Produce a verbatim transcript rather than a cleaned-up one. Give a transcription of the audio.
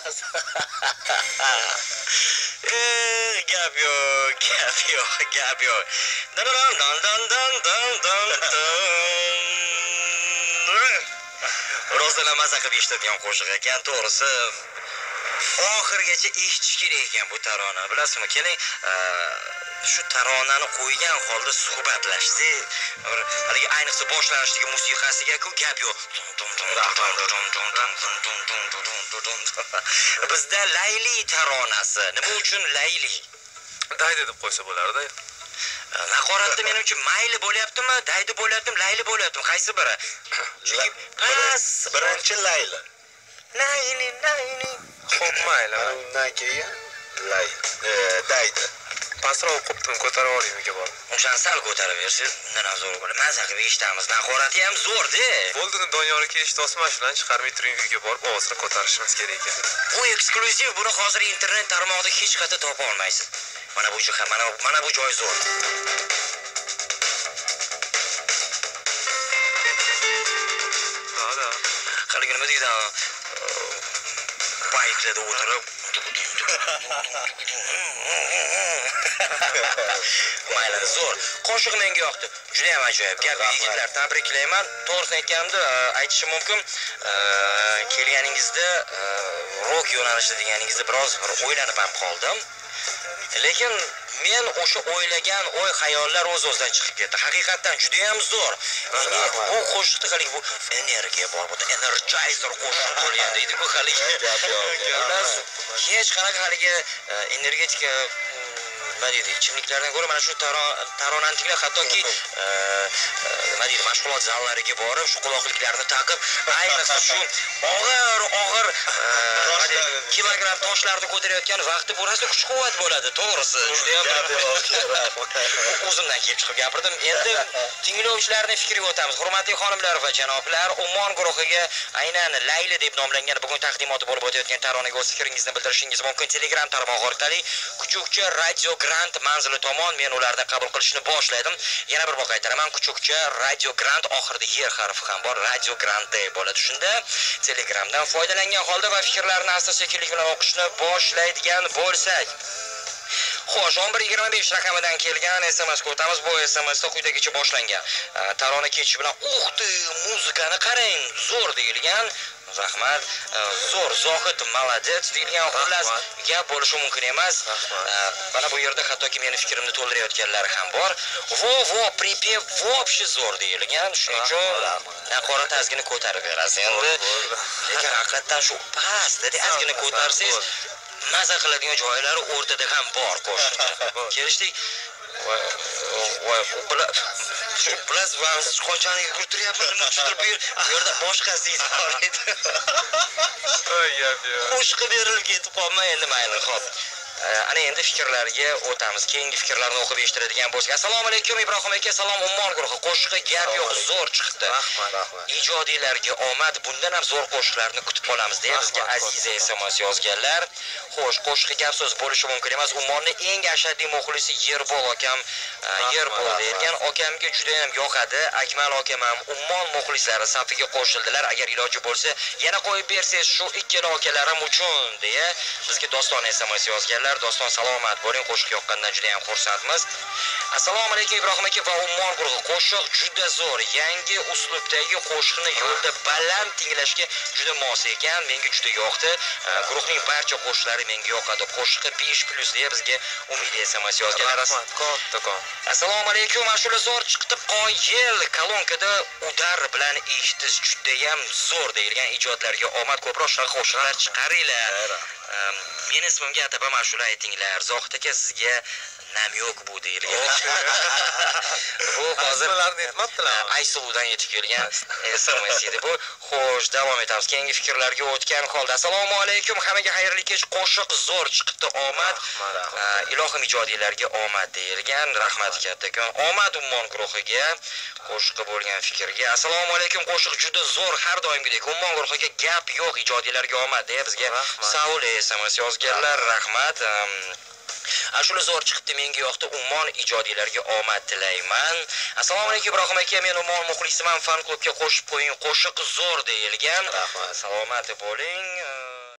Gap yo'q, gap yo'q, gap yo'q. Dan dan dan dan dan dan dan. Rostdan maza qilib eshitadigan qo'shiq ekan, to'g'risi. Oxirgacha eshitish kerak ekan bu tarona. Bilasizmi, keling, shu taronani qo'ygan holda suhbatlashsak, haligi ayniqsa boshlanishdagi musiqasiga-ku gap yo'q. Bizda Layli taronasi. Nima uchun Layli? Daydi deb qo'ysa bo'lardi. Naqoratda menimcha mayli bo'lyaptimi, daydi bo'lyaptimi, Layli bo'lyaptimi? Qaysi biri? Chunki pas birinchi Layli. Layli, Layli. Xo'p, mayli. Undan keyin Layli. Daydi. Pastroq o'qibdim, ko'tarib olaymiga bor. O'shan sal ko'tarib bersiz, undan ham zo'r bo'ladi. Maza qilib eshitamiz. Naqorati ham zo'r-da. Bo'ldi, Doniyorga eshitosman, shulan chiqarmay turing uyga borib ovozini ko'tarishimiz kerak ekan. Bu eksklyuziv, buni hozir internet tarmog'ida hech qayerda topa olmaysiz. Mana bu jihat, mana mana bu joy zo'r. Da-da. Haligi nima deydi? Bayklarda o'tirib mayli, zo'r. Qo'shiq menga yoqdi. Juda ham ajoyib. Gap yigitlar, tabriklayman. To'g'risini aytganimda aytishim mumkin, kelganingizda rock yo'nalishi deganingizda biroz bir o'ylanib ham qoldim. Lekin men o'sha o'ylagan o'y xayollar o'z-o'zidan chiqib ketdi. Haqiqatan juda ham zo'r. Ya'ni bu qo'shiqda haligi bu energiya bor, bu energizer qo'shiq bo'lgan deydi-ku haligi. Hech qanaqa haligi energetika nima deydi, ichimliklardan ko'ra mana shu taronantiklar hattoki nima deydi, mashg'ulot zallariga borib, shu quloqliklarni taqib, ayniqsa shu og'ir og'ir kilogramm toshlarni ko'tarayotgan vaqti burasida kuch-quvvat bo'ladi, to'g'risi. Juda ham o'zimdan kelib chiqib gapirdim. Endi tinglovchilarning fikriga o'tamiz. Hurmatli xonimlar va janoblar, Ummon guruhiga aynan Layli deb nomlangan bugun taqdimoti bo'lib o'tayotgan taronaga o'z fikringizni bildirishingiz mumkin. Telegram tarmog'i orqali Kuchukcha Radio Grant manzili tomon men ularni qabul qilishni boshladim. Yana bir bor aytaman, Kuchukcha Radio Grant oxirida yer harfi ham bor, Radio Grant deb bo'ladi. Shunda Telegramdan foydalangan holda va fikrlarni asta-sekinlik bilan o'qishni boshlaydigan bo'lsak, xo'sh, o'n bir yigirma besh raqamidan kelgan S M S o'tamiz. Bu S M Sda quyidagicha boshlangan. Tarona ketishi bilan "Uxti, muzikani qarang, zo'r" deyilgan. Rahmat. Zo'r, Zohid молодец deyilgan. Xullas, gap bo'lishi mumkin emas. Mana bu yerda hattoki meni fikrimni to'ldirayotganlar ham bor. Vo, vo, pripev вообще zo'r deyilgan. Shuning uchun naqora tazgini ko'tarib berasiz. Endi lekin haqiqatan shu pastda ozgina ko'tarsangiz maza qiladigan joylari o'rtada ham bor qo'shiqda. Kelishdik. Voy, plus vans qanchalik yurtiryapmiz, nima tushirib bu yerda boshqasi bor edi. Voy, gap yo'q. Qo'shiq berilib ketib qolmay endi mayli, xo'p. Ana endi fikrlarga o'tamiz. Keyingi fikrlarni o'qib eshittiradigan bo'lsak. Assalomu alaykum Ibrohim aka, salom Ummon guruhi. Qo'shiqqa gap yo'q, zo'r chiqdi. Rahmat, rahmat. Ijodiylarga omad, bundan ham zo'r qo'shiqlarni kutib qolamiz deya bizga Aziza S M S yozganlar. Xo'sh, qo'shiqqa gap so'z bo'lishi mumkin emas. Ummonning eng ashaddiy muxlisi Yerbol akam, Yerbol deyilgan akamga juda ham yoqadi. Akmal akam ham Ummon muxlislari safiga qo'shildilar. Agar iloji bo'lsa, yana qo'yib bersangiz shu ikkala akalarim uchun deya bizga Doston S M S yozganlar. Doston, salomat bo'ling, qo'shiq yoqqandan juda ham xursandmiz. Assalomu alaykum Ibrohim aka va Ummon guruhi. Qo'shiq juda zo'r. Yangi uslubdagi qo'shiqni yo'lda baland tinglashga juda mos ekan. Menga juda yoqdi. Guruhning barcha qo'shiqlari menga yoqadi. Qo'shiqqa besh plus deya bizga Umid S M S yozganlar. Katta. Assalomu alaykum. Ashula zo'r chiqdi. Qoyil kolonkada udar bilan eshitish juda ham zo'r deyilgan. Ijodlarga omad, ko'proq shunaqa qo'shiqlar chiqaringlar. Men ismimga atabam ashula aytinglar. Zohid aka, sizga namyoq bu deyilgan. Bu hozir ularni aytmabdilar. Aysuldan yetib kelgan S M S edi bu. Xo'sh, davom etamiz. Keyingi fikrlarga o'tgan holda. Assalomu alaykum. Hammaga xayrli kech. Qo'shiq zo'r chiqdi. Omad. Ilohim ijodiylarga omad deyilgan. Rahmat kattakon. Omad Ummon guruhiga, qo'shiqqa bo'lgan fikrga. Assalomu alaykum. Qo'shiq juda zo'r, har doimgidek. Ummon guruhiga gap yo'q, ijodiylarga omad deya bizga Saul S M S yozganlar. Rahmat. Ashula zo'r chiqdi, menga yoqdi. Ummon ijodiylarga omad tilayman. Assalomu alaykum Ibrohim aka, men Ummon muxlisiman. Fan klubga qo'shib qo'ying. Qo'shiq zo'r deyilgan. Rahmat. Salomat bo'ling.